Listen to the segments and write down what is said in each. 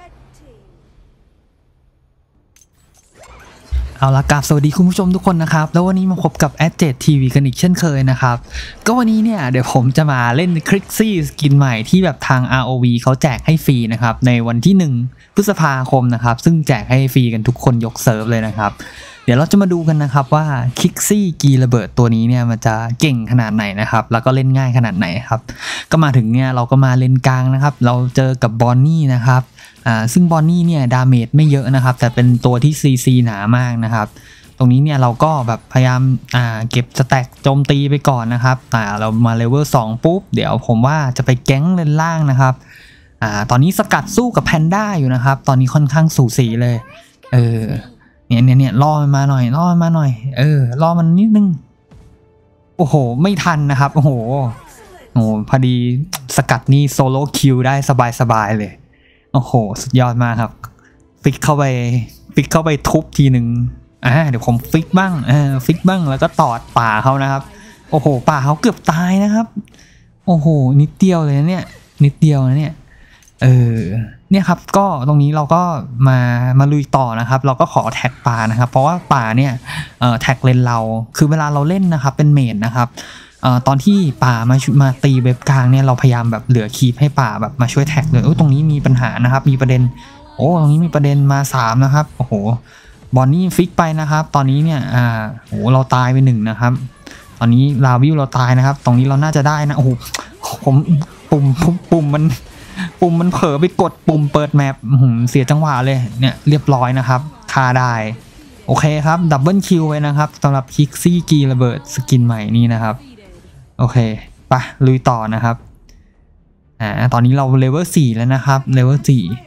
เอาละกับสวัสดีคุณผู้ชมทุกคนนะครับแล้ววันนี้มาพบกับ Adjet TV กันอีกเช่นเคยนะครับก็วันนี้เนี่ยเดี๋ยวผมจะมาเล่นคลิกซี่สกินใหม่ที่แบบทาง ROV เขาแจกให้ฟรีนะครับในวันที่1พฤษภาคมนะครับซึ่งแจกให้ฟรีกันทุกคนยกเซิร์ฟเลยนะครับเดี๋ยวเราจะมาดูกันนะครับว่าคลิกซี่กีระเบิดตัวนี้เนี่ยมันจะเก่งขนาดไหนนะครับแล้วก็เล่นง่ายขนาดไหนครับก็มาถึงเนี่ยเราก็มาเลนกลางนะครับเราเจอกับบอนนี่นะครับซึ่งบอนนี่เนี่ยดาเมจไม่เยอะนะครับแต่เป็นตัวที่ซีหนามากนะครับตรงนี้เนี่ยเราก็แบบพยายามเก็บสแต็กโจมตีไปก่อนนะครับเรามาเลเวล2ปุ๊บเดี๋ยวผมว่าจะไปแก๊งเลนล่างนะครับตอนนี้สกัดสู้กับแพนด้าอยู่นะครับตอนนี้ค่อนข้างสูสีเลยเนี่ยล่อมันมาหน่อยล่อมันนิดนึงโอ้โหไม่ทันนะครับโอ้โหพอดีสกัดนี่โซโล่คิวได้สบายเลยโอ้โหสุดยอดมากครับฟิกเข้าไปทุบทีหนึ่งเดี๋ยวผมฟิกบ้างแล้วก็ตอดป่าเขานะครับโอ้โหป่าเขาเกือบตายนะครับโอ้โหนิดเดียวเลยนะเนี่ยนิดเดียวนะเนี่ยเนี่ยครับก็ตรงนี้เราก็มาลุยต่อนะครับเราก็ขอแท็กป่านะครับเพราะว่าป่าเนี่ยแท็กเลนเราคือเวลาเราเล่นนะครับเป็นเมจนะครับตอนที่ป่ามาตีเว็บกลางเนี่ยเราพยายามแบบเหลือคีปให้ป่าแบบมาช่วยแท็กเลยตรงนี้มีปัญหานะครับมีประเด็นตรงนี้มีประเด็นมา3นะครับโอ้โหบอนนี่ฟิกไปนะครับตอนนี้เนี่ยเราตายไป1นะครับตอนนี้ลาวิวเราตายนะครับตรงนี้เราน่าจะได้นะโอ้โหผมปุ่มมันเผลอไปกดปุ่มเปิดแมปเสียจังหวะเลยเนี่ยเรียบร้อยนะครับฆ่าได้โอเคครับดับเบิลคิวไว้นะครับสำหรับคิกซี่กีระเบิดสกินใหม่นี้นะครับโอเคไปลุยต่อนะครับตอนนี้เราเลเวล4แล้วนะครับเลเวล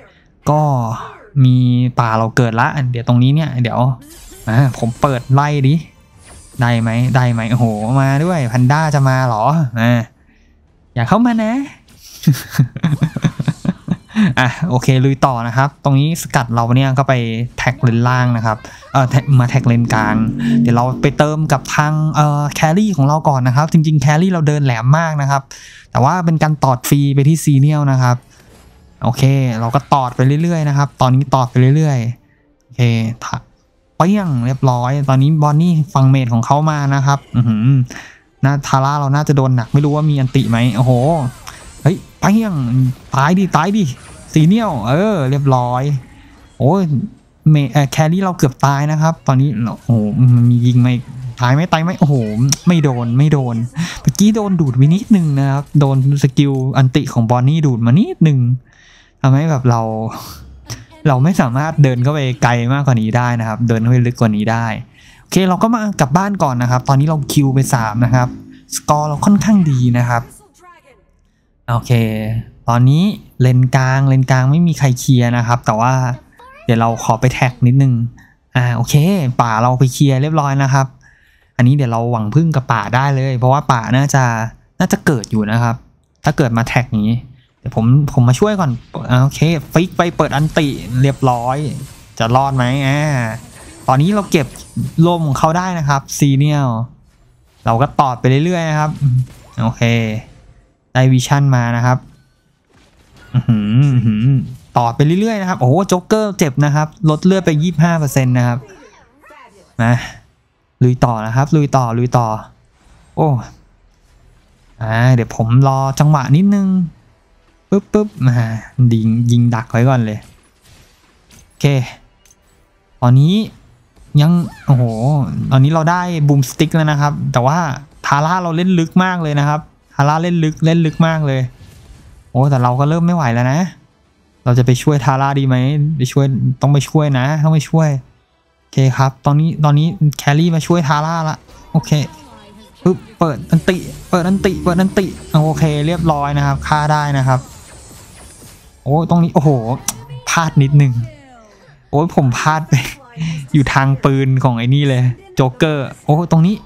4ก็มีป่าเราเกิดละเดี๋ยวตรงนี้เนี่ยเดี๋ยวผมเปิดไล่ดิได้ไหมโอ้โหมาด้วยพันด้าจะมาหรออย่าเข้ามานะโอเคลุยต่อนะครับตรงนี้สกัดเราเนี่ยก็ไปแท็กเลนล่างนะครับมาแท็กเลนกลางเดี๋ยวเราไปเติมกับทางแครี่ของเราก่อนนะครับจริงๆแครี่เราเดินแหลมมากนะครับแต่ว่าเป็นการตอดฟรีไปที่ซีเนียลนะครับโอเคเราก็ตอดไปเรื่อยๆนะครับตอนนี้ตอดไปเรื่อยๆโอเคเปี้ยงเรียบร้อยตอนนี้บอนนี่ฟังเมดของเขามานะครับทาร่าเราน่าจะโดนหนักไม่รู้ว่ามีอันติไหมโอ้โหเฮ้ยเปี้ยงตายดิซีเนียลเรียบร้อยโอ้ยแครี่เราเกือบตายนะครับตอนนี้โอ้โหมันมียิงไหมตายไหมโอ้โหไม่โดนเมื่อกี้โดนดูดไปนิดนึงนะครับโดนสกิลอันติของบอนนี่ดูดมานิดนึงทำให้แบบเราไม่สามารถเดินเข้าไปไกลมากกว่านี้ได้นะครับเดินเข้าไปลึกกว่านี้ได้โอเคเราก็มากลับบ้านก่อนนะครับตอนนี้เราคิวไป3นะครับสกอร์เราค่อนข้างดีนะครับโอเคตอนนี้เลนกลางไม่มีใครเคลียร์นะครับแต่ว่าเดี๋ยวเราขอไปแท็กนิดนึงโอเคป่าเราไปเคลียร์เรียบร้อยนะครับอันนี้เดี๋ยวเราหวังพึ่งกับป่าได้เลยเพราะว่าป่าน่าจะเกิดอยู่นะครับถ้าเกิดมาแท็กนี้เดี๋ยวผมมาช่วยก่อนโอเคฟิกไปเปิดอันติเรียบร้อยจะรอดไหมตอนนี้เราเก็บลมของเขาได้นะครับซีเนียลเราก็ตอดไปเรื่อยๆนะครับโอเคได้วิชั่นมานะครับต่อไปเรื่อยๆนะครับโอ้โหโจ๊กเกอร์เจ็บนะครับลดเลือดไป 25% นะครับมาลุยต่อนะครับลุยต่อโอ้เดี๋ยวผมรอจังหวะนิดนึงปุ๊บยิงดักไว้ก่อนเลยโอเคตอนนี้ยังโอ้โหตอนนี้เราได้บูมสติ๊กแล้วนะครับแต่ว่าทาร่าเราเล่นลึกมากเลยนะครับทาร่าเล่นลึกมากเลยโอ้แต่เราก็เริ่มไม่ไหวแล้วนะเราจะไปช่วยทาร่าดีไหมต้องไปช่วยนะโอเคครับตอนนี้แครี่มาช่วยทาร่าละโอเคปึ๊บเปิดอันติโอเคเรียบร้อยนะครับฆ่าได้นะครับโอ้ตรงนี้โอ้โหพลาดนิดนึงโอ้ผมพลาดไปอยู่ทางปืนของไอ้นี่เลยโจ๊กเกอร์โอ้ตรงนี้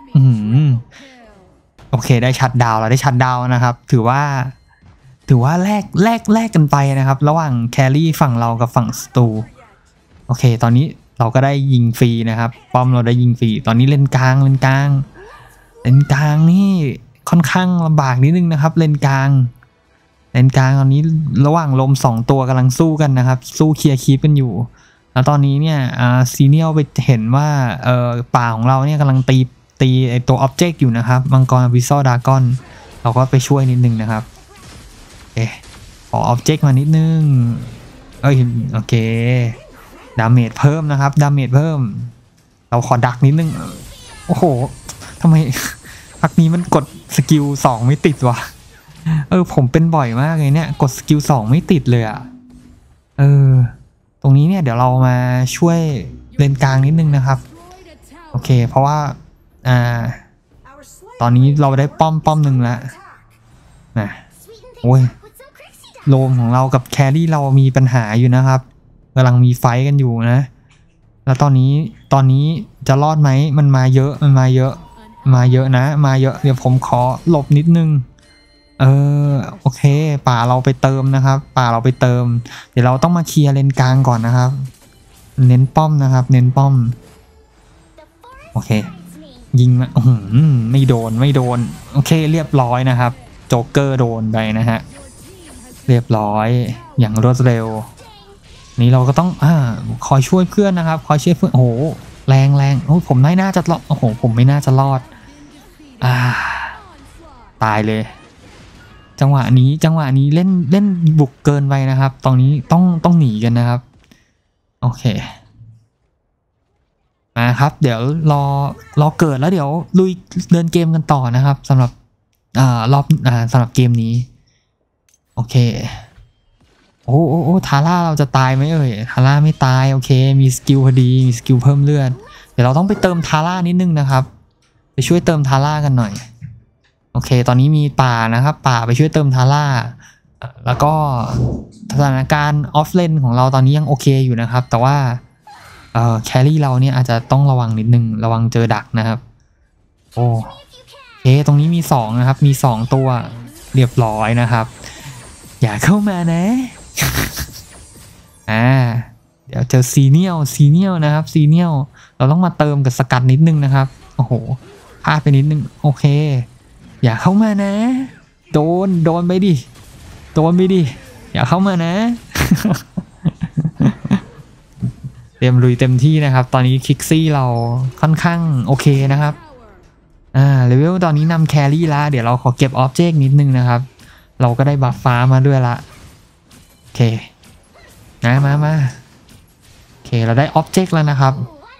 โอเคได้ชัดดาวนะครับถือว่าแลกกันไปนะครับระหว่างแครี่ฝั่งเรากับฝั่งสตูโอเคตอนนี้เราก็ได้ยิงฟรีนะครับป้อมเราได้ยิงฟรีตอนนี้เลนกลางนี่ค่อนข้างลำบากนิดนึงนะครับเลนกลางเลนกลางตอนนี้ระหว่างลม2ตัวกำลังสู้กันนะครับสู้เคลียร์คีปกันอยู่แล้วตอนนี้เนี่ยซีเนียลไปเห็นว่าป่าของเราเนี่ยกำลังตีไอตัวอ็อบเจกต์อยู่นะครับมังกรวิซอดากอนเราก็ไปช่วยนิดนึงนะครับขออ็อบเจกต์มานิดนึงโอเคดาเมจเพิ่มนะครับดาเมจเพิ่มเราขอดักนิดนึงโอ้โหทำไมพักนี้มันกดสกิล2ไม่ติดวะผมเป็นบ่อยมากเลยเนี่ยกดสกิล2ไม่ติดเลยอ่ะตรงนี้เนี่ยเดี๋ยวเรามาช่วยเลนกลางนิดนึงนะครับโอเคเพราะว่าตอนนี้เราได้ป้อมหนึ่งแล้วนะโอ้ยโลมของเรากับแครี่เรามีปัญหาอยู่นะครับกำลังมีไฟกันอยู่นะแล้วตอนนี้จะรอดไหมมันมาเยอะนะมาเยอะเดี๋ยวผมขอหลบนิดนึงโอเคป่าเราไปเติมนะครับเดี๋ยวเราต้องมาเคลียร์เลนกลางก่อนนะครับเน้นป้อมนะครับเน้นป้อมโอเคยิงมาไม่โดนโอเคเรียบร้อยนะครับโจ๊กเกอร์โดนไปนะฮะเรียบร้อยอย่างรวดเร็วนี่เราก็ต้องคอยช่วยเพื่อนนะครับคอยช่วยเพื่อนโอ้โหแรงโอ้ผมไม่น่าจะรอดโอ้โหผมไม่น่าจะรอดตายเลยจังหวะนี้เล่นบุกเกินไปนะครับตอนนี้ต้องหนีกันนะครับโอเคมาครับเดี๋ยวรอเกิดแล้วเดี๋ยวลุยเดินเกมกันต่อนะครับสำหรับสำหรับเกมนี้โอเคโอ้ทาร่าเราจะตายไหมทาร่าไม่ตายโอเคมีสกิลพอดีมีสกิลเพิ่มเลือดเดี๋ยวเราต้องไปเติมทาร่านิดนึงนะครับไปช่วยเติมทาร่ากันหน่อยโอเคตอนนี้มีป่านะครับป่าไปช่วยเติมทาร่าแล้วก็สถานการณ์ออฟเลนของเราตอนนี้ยังโอเคอยู่นะครับแต่ว่าแครี่เราเนี่ยอาจจะต้องระวังนิดนึงระวังเจอดักนะครับโอเคตรงนี้มี2นะครับมี2ตัวเรียบร้อยนะครับอย่าเข้ามานะเดี๋ยวเจอซีเนียลนะครับซีเนียลเราต้องมาเติมกับสกัดนิดนึงนะครับโอ้โหพลาดไปนิดนึงโอเคอย่าเข้ามานะโดนไปดิอย่าเข้ามานะ เตรียมลุยเต็มที่นะครับตอนนี้คิกซี่เราค่อนข้างโอเคนะครับเลเวลตอนนี้นำแครี่ละเดี๋ยวเราขอเก็บออบเจกต์นิดนึงนะครับเราก็ได้บัฟฟ้ามาด้วยละโอเคมาโอเคเราได้ออบเจกต์แล้วนะครับ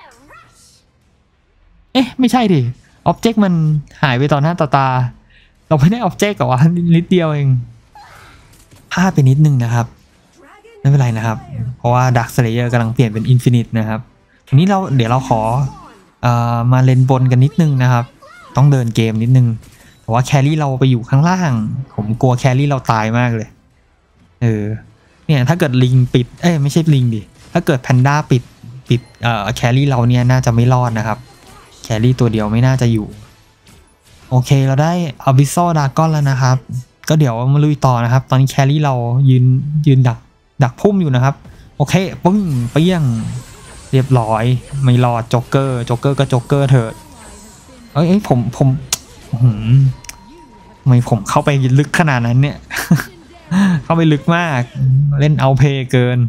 ไม่ใช่ดิออบเจกต์มันหายไปต่อหน้าต่อตาเราไม่ได้ออบเจกต์กับว่านิดเดียวเองพลาดไปนิดนึงนะครับไม่เป็นไรนะครับเพราะว่าดักสเลเยอร์กำลังเปลี่ยนเป็นอินฟินิตนะครับทีนี้เดี๋ยวเราขอมาเลนบนกันนิดนึงนะครับต้องเดินเกมนิดนึงแต่ว่าแครี่เราไปอยู่ข้างล่างผมกลัวแครี่เราตายมากเลยเนี่ยถ้าเกิดลิงปิดไม่ใช่ลิงดิถ้าเกิดแพนด้าปิดแครี่เราเนี่ยน่าจะไม่รอดนะครับแครี่ตัวเดียวไม่น่าจะอยู่โอเคเราได้อัลบิโซดากอนแล้วนะครับก็เดี๋ยวมาลุยต่อนะครับตอนนี้แครี่เรายืนดักพุ่มอยู่นะครับโอเคปึ้งเปี้ยงเรียบร้อยไม่รอดจ็อกเกอร์ก็จ็อกเกอร์เถอะผมทำไมผมเข้าไปลึกขนาดนั้นเนี่ย เข้าไปลึกมากเล่นเอาเพย์เกิน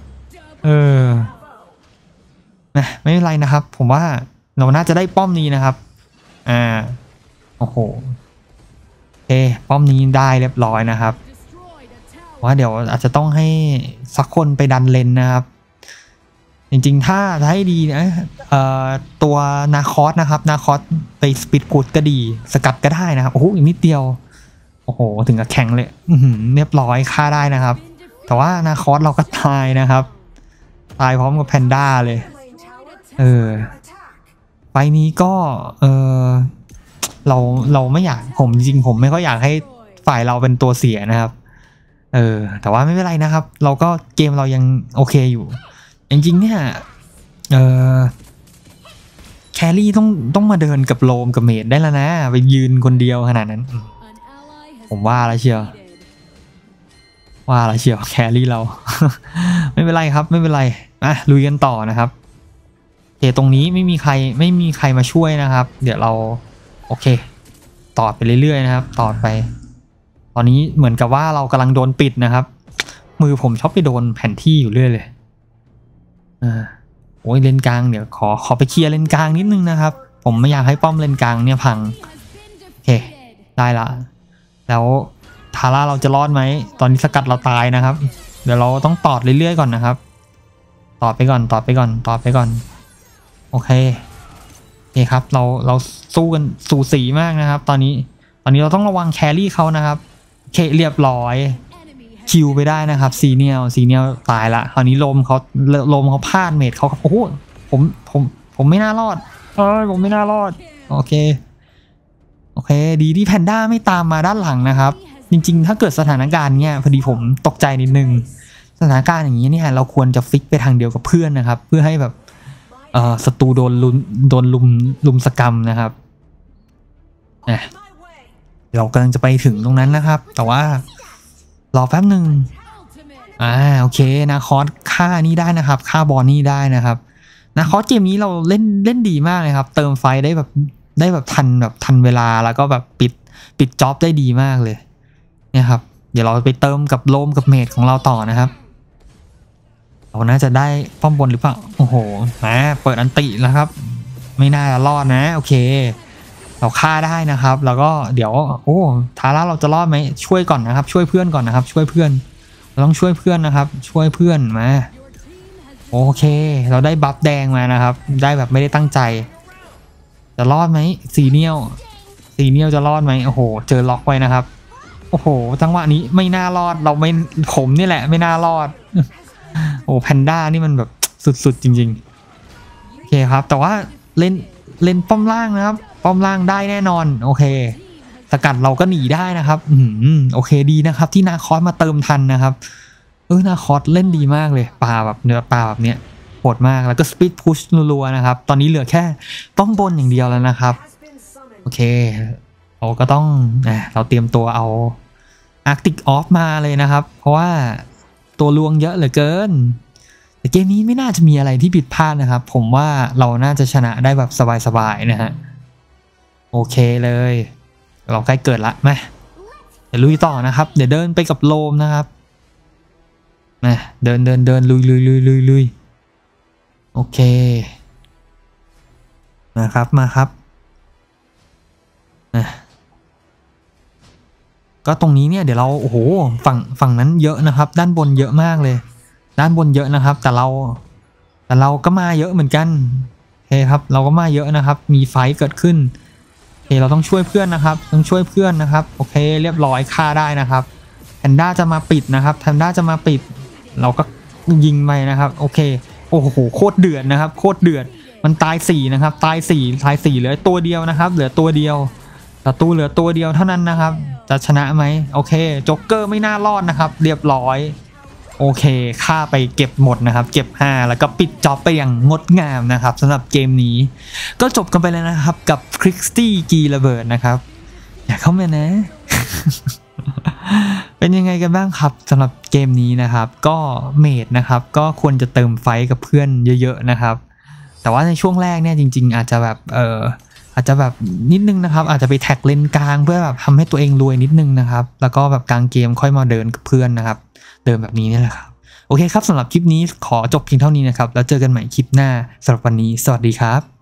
นะไม่เป็นไรนะครับผมว่าเราน่าจะได้ป้อมนี้นะครับโอ้โหป้อมนี้ได้เรียบร้อยนะครับว่าเดี๋ยวอาจจะต้องให้สักคนไปดันเลนนะครับจริงๆถ้าให้ดีนะตัวนาคอสนะครับนาคอสไปสปีดพุชก็ดีสกัดก็ได้นะครับโอ้โหอีกนิดเดียวโอ้โหถึงกับแข็งเลยเรียบร้อยฆ่าได้นะครับแต่ว่านาคอสเราก็ตายนะครับตายพร้อมกับแพนด้าเลยไฟนี้ก็เราไม่อยากจริงๆผมไม่ค่อยอยากให้ฝ่ายเราเป็นตัวเสียนะครับแต่ว่าไม่เป็นไรนะครับเราก็เกมเรายังโอเคอยู่จริงๆเนี่ยแครี่ต้องมาเดินกับโลมกับเมดได้แล้วนะไปยืนคนเดียวขนาดนั้นผมว่าแล้วเชียวแครี่เรา ไม่เป็นไรครับไม่เป็นไรลุยกันต่อนะครับตรงนี้ไม่มีใครมาช่วยนะครับเดี๋ยวเราโอเคต่อไปเรื่อยๆนะครับต่อไปตอนนี้เหมือนกับว่าเรากำลังโดนปิดนะครับมือผมชอบไปโดนแผนที่อยู่เรื่อยเลยโอ้ยเลนกลางเดี๋ยวขอไปเคลียร์เลนกลางนิดนึงนะครับผมไม่อยากให้ป้อมเลนกลางเนี่ยพังโอเคได้ละแล้วทาร่าเราจะรอดไหมตอนนี้สกัดเราตายนะครับเดี๋ยวเราต้องตอดเรื่อยๆก่อนนะครับตอดไปก่อนโอเคครับเราสู้กันสูสีมากนะครับตอนนี้เราต้องระวังแครี่เขานะครับโอเคเรียบร้อยคิวไปได้นะครับซีเนียลตายละคราวนี้ลมเขาพลาดเมดเขาโอ้โหผมไม่น่ารอดผมไม่น่ารอดโอเคดีที่แพนด้าไม่ตามมาด้านหลังนะครับจริงๆถ้าเกิดสถานการณ์เนี้ยพอดีผมตกใจนิดนึงสถานการณ์อย่างนี้เนี่ยเราควรจะฟิกไปทางเดียวกับเพื่อนนะครับเพื่อให้แบบศัตรูโดนลุมสกรรมนะครับเรากำลังจะไปถึงตรงนั้นนะครับแต่ว่ารอแป๊บหนึ่งโอเคนาคอสฆ่านี่ได้นะครับฆ่าบอลนี่ได้นะครับนาคอสเกมนี้เราเล่นดีมากเลยครับเติมไฟได้แบบทันเวลาแล้วก็แบบปิดจ็อบได้ดีมากเลยเนี่ยครับเดี๋ยวเราไปเติมกับโลมกับเมดของเราต่อนะครับเราน่าจะได้ป้อมบนหรือเปล่าโอ้โหเปิดอันติแล้วครับไม่น่ารอดนะโอเคเราฆ่าได้นะครับแล้วก็เดี๋ยวทาร่าเราจะรอดไหมช่วยก่อนนะครับช่วยเพื่อนก่อนนะครับช่วยเพื่อนเราต้องช่วยเพื่อนนะครับช่วยเพื่อนมาโอเคเราได้บัฟแดงมานะครับได้แบบไม่ได้ตั้งใจจะรอดไหมซีเนียลจะรอดไหมโอ้โหเจอล็อกไว้นะครับโอ้โหจังหวะนี้ไม่น่ารอดผมนี่แหละไม่น่ารอดโอ้แพนด้านี่มันแบบสุดๆจริงๆโอเคครับแต่ว่าเล่นป้อมล่างนะครับป้อมล่างได้แน่นอนโอเคสกัดเราก็หนีได้นะครับโอเคดีนะครับที่นาคอสมาเติมทันนะครับนาคอสเล่นดีมากเลยปลาแบบเนื้อปลาแบบเนี้ยโหดมากแล้วก็สปีดพุชรัวๆนะครับตอนนี้เหลือแค่ป้อมบนอย่างเดียวแล้วนะครับโอเคเราก็ต้องเราเตรียมตัวเอาอาร์กติกออฟมาเลยนะครับเพราะว่าตัวลวงเยอะเหลือเกินแต่เกมนี้ไม่น่าจะมีอะไรที่ผิดพลาดนะครับผมว่าเราน่าจะชนะได้แบบสบายๆนะฮะโอเคเลยเราใกล้เกิดละมาเดี๋ยวลุยต่อนะครับเดี๋ยวเดินไปกับโลมนะครับมาเดินลุยโอเคมาครับก็ตรงนี้เนี่ยเดี๋ยวเราโอ้โหฝั่งนั้นเยอะนะครับด้านบนเยอะมากเลยด้านบนเยอะนะครับแต่เราก็มาเยอะเหมือนกันโอเคครับเราก็มาเยอะนะครับมีไฟเกิดขึ้นโอเคเราต้องช่วยเพื่อนนะครับโอเคเรียบร้อยฆ่าได้นะครับแพนด้าจะมาปิดนะครับเราก็ยิงไปนะครับโอเคโอ้โหโคตรเดือดนะครับโคตรเดือดมันตาย4นะครับตาย4เหลือตัวเดียวนะครับเหลือตัวเดียวศัตรูเหลือตัวเดียวเท่านั้นนะครับจะชนะไหมโอเคโจ๊กเกอร์ไม่น่ารอดนะครับเรียบร้อยโอเคฆ่าไปเก็บหมดนะครับเก็บ5แล้วก็ปิดจ็อบไปอย่างงดงามนะครับสำหรับเกมนี้ก็จบกันไปแล้วนะครับกับคริสตี้กีระเบิดนะครับอยากเข้ามานะ เป็นยังไงกันบ้างครับสำหรับเกมนี้นะครับก็เมดนะครับก็ควรจะเติมไฟกับเพื่อนเยอะๆนะครับแต่ว่าในช่วงแรกเนี่ยจริงๆอาจจะแบบอาจจะแบบนิดนึงนะครับอาจจะไปแท็กเลนกลางเพื่อแบบทำให้ตัวเองรวยนิดนึงนะครับแล้วก็แบบกลางเกมค่อยมาเดินกับเพื่อนนะครับเดินแบบนี้นี่แหละครับโอเคครับสำหรับคลิปนี้ขอจบเพียงเท่านี้นะครับแล้วเจอกันใหม่คลิปหน้าสำหรับวันนี้สวัสดีครับ